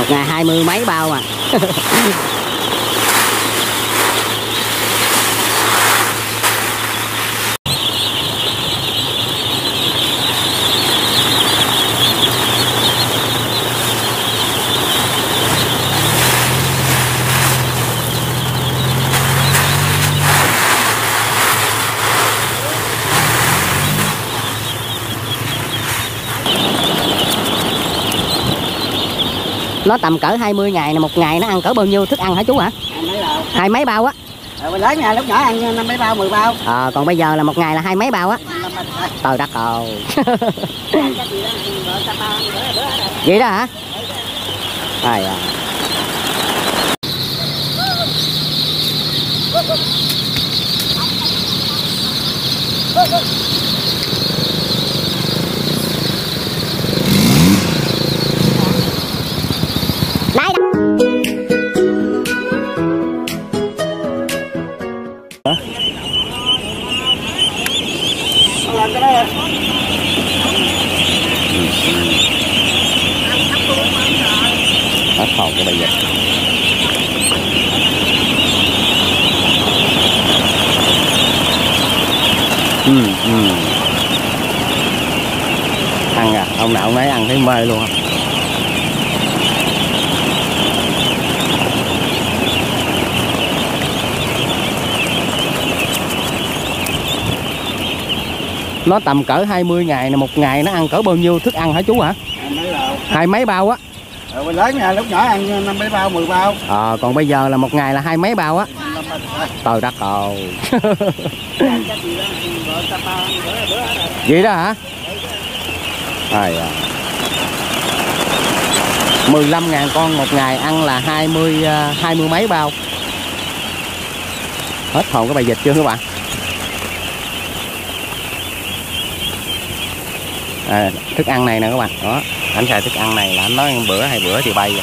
ngày 20 mấy bao mà. Nó tầm cỡ 20 ngày nè, một ngày nó ăn cỡ bao nhiêu thức ăn hả chú hả? Hai mấy bao á. Lớn nhà lúc nhỏ ăn 5 mấy bao 10 bao. Còn bây giờ là một ngày là 2 mấy bao á. Trời đất ơi. Vậy đó hả? Ai à. Hết hồn của bây giờ. Ăn à, ông nào ông nấy ăn thấy mê luôn. Nó tầm cỡ 20 ngày nè, một ngày nó ăn cỡ bao nhiêu thức ăn hả chú hả? Hai mấy bao á. Lớn nhà lúc nhỏ ăn 5 mấy bao 10 bao. Còn bây giờ là một ngày là 2 mấy bao á. Trời đất ơi. Vậy đó hả? Ai à. 15.000 con một ngày ăn là 20 mấy bao. Hết hồn cái bài dịch chưa các bạn? Thức ăn này nè các bạn. Đó, anh xài thức ăn này là anh nói bữa 2 bữa thì bay rồi.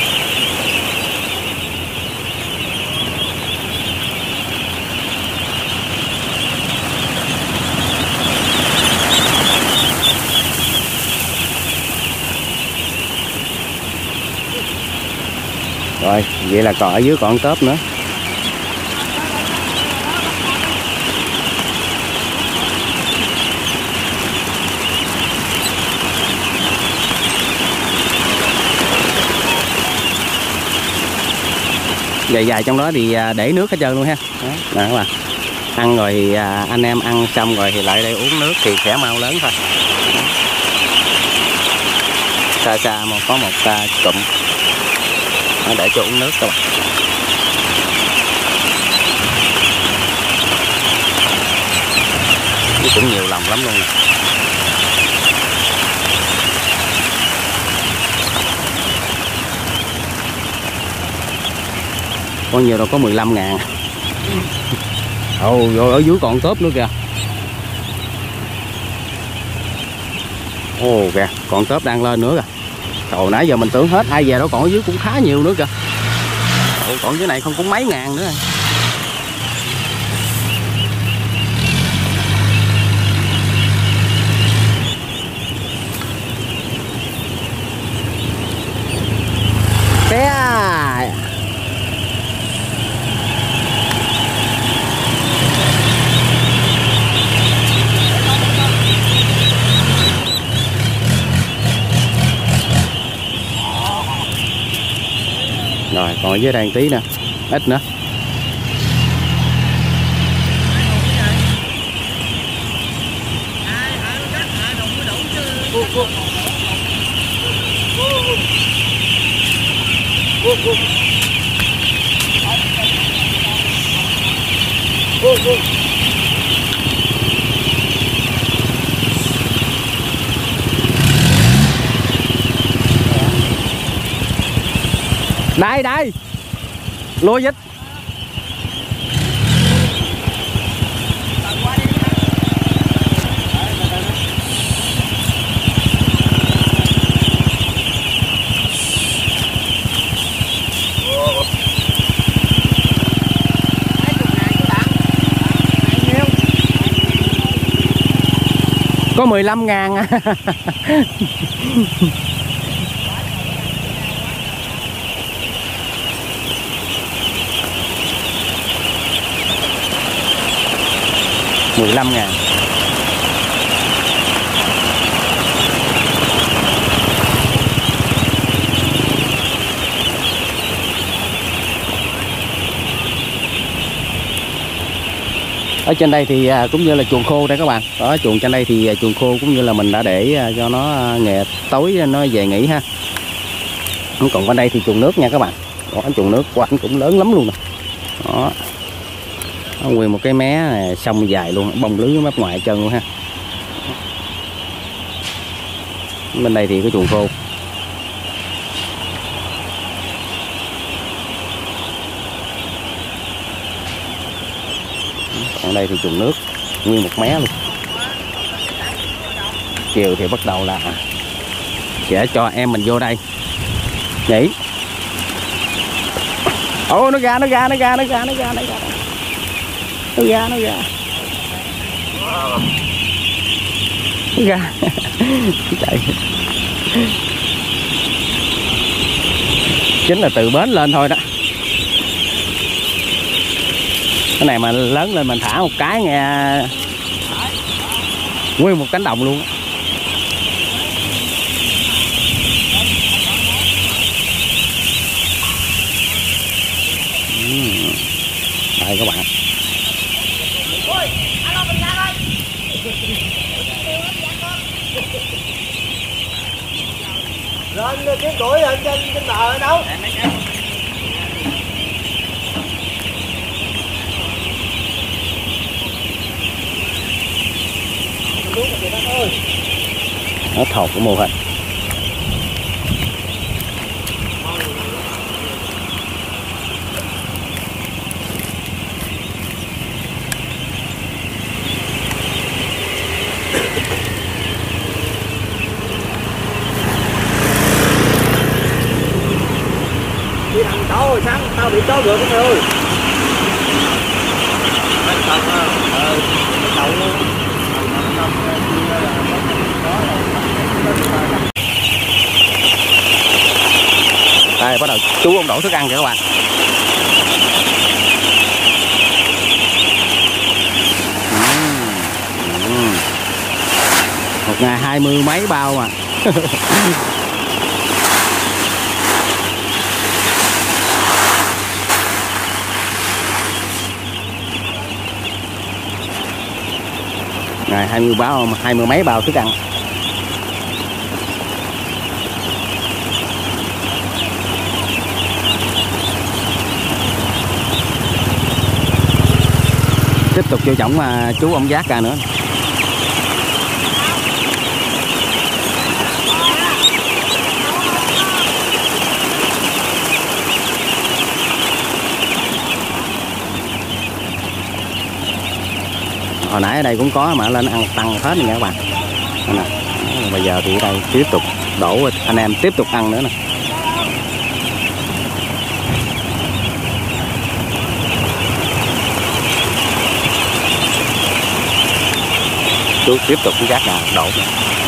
Rồi, vậy là còn ở dưới còn tớp nữa. Dài trong đó thì để nước hết trơn luôn ha. Đó, nè các bạn. Ăn rồi thì anh em ăn xong rồi thì lại đây uống nước thì sẽ mau lớn thôi. Xa xa mà có một cụm để cho uống nước các bạn. Nó cũng nhiều lòng lắm luôn nè. Có nhiều đâu có 15.000. Rồi ở dưới còn tớp nữa kìa. Kìa, còn tớp đang lên nữa kìa. Trời, nãy giờ mình tưởng hết ai về đâu, còn ở dưới cũng khá nhiều nữa kìa. Còn dưới này không cũng mấy ngàn nữa. Rồi còn ở dưới đây tí nè, ít nữa. Đây lúa vít. Có 15.000. 15.000. Ở trên đây thì cũng như là chuồng khô đây các bạn. Ở chuồng trên đây thì chuồng khô cũng như là mình đã để cho nó ngày tối nó về nghỉ ha. Còn bên đây thì chuồng nước nha các bạn. Đó, chuồng nước của anh cũng lớn lắm luôn nè. Đó. Nó nguyên một cái mé này, sông dài luôn, bông lưới mép ngoài chân luôn ha. Bên đây thì có chuồng khô. Còn đây thì chuồng nước nguyên một mé luôn. Chiều thì bắt đầu là sẽ cho em mình vô đây nhỉ. Ô nó ra. Nó ra. Chạy. Chính là từ bến lên thôi đó. Cái này mà lớn lên mình thả một cái nghe nguyên một cánh đồng luôn. Đây các bạn. Lên cái củi ở trên bờ ở đâu? Nó thọt của mô hình. Đi thằng chó rồi sáng tao bị chó rượt mày ơi. Đây bắt đầu chú ông đổ thức ăn kìa các bạn. Một ngày 20 mấy bao mà. Ngày 20 bao, 20 mấy bao thức ăn. Tiếp tục vô trọng chú ông Giác ra nữa. Hồi nãy ở đây cũng có mà lên ăn tăng hết nha các bạn. Nè. Bây giờ thì ở đây tiếp tục đổ anh em tiếp tục ăn nữa nè. Chú tiếp tục cái gác nào đổ nữa.